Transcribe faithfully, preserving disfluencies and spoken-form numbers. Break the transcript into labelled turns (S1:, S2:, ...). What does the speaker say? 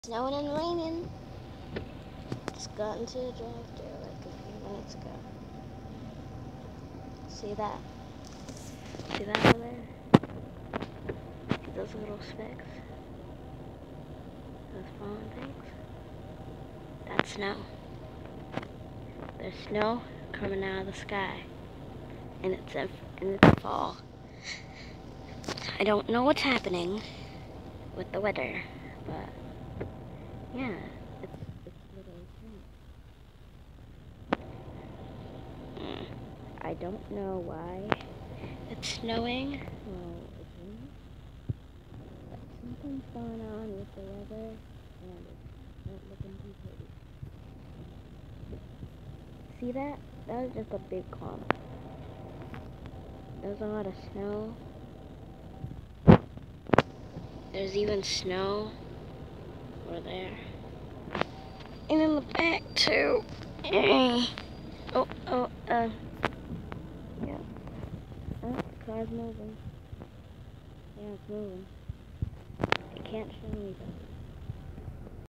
S1: Snowing and raining. Just got into the drive-thru like a few minutes ago. See that? See that over there? See those little specks? Those fallen things? That's snow. There's snow coming out of the sky. And it's a, and it's fall. I don't know what's happening with the weather, but yeah, it's it's literally snowing. Mm. I don't know why it's snowing. Well, it's raining. But something's going on with the weather, and it's not looking too pretty. See that? That was just a big clump. There's a lot of snow. There's even snow over there. And in the back too. Oh, oh, uh, yeah. Oh, the car's moving. Yeah, it's moving. It can't show me though.